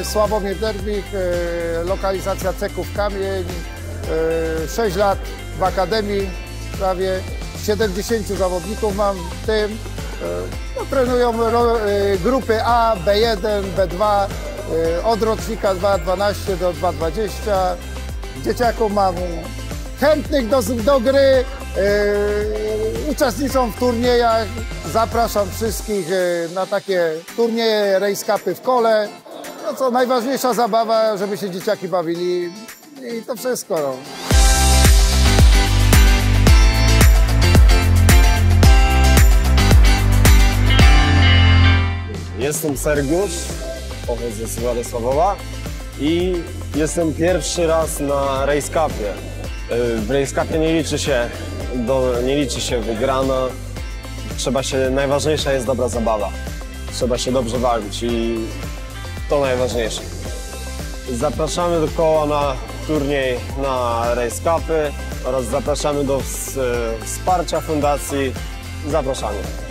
Sławomir Derbik, lokalizacja Ceków Kamień, 6 lat w Akademii, prawie 70 zawodników mam w tym. No, trenują grupy A, B1, B2, od rocznika 2.12 do 2.20. Dzieciaków mam chętnych do gry, uczestniczą w turniejach. Zapraszam wszystkich na takie turnieje, race cupy w kole. No co, najważniejsza zabawa, żeby się dzieciaki bawili i to wszystko. No. Jestem Sergiusz, pochodzę z Władysławowa i jestem pierwszy raz na Race Cupie. W Race Cupie nie liczy się wygrana. Najważniejsza jest dobra zabawa. Trzeba się dobrze bawić i to najważniejsze. Zapraszamy do koła na turniej na Race Cupy oraz zapraszamy do wsparcia fundacji. Zapraszamy.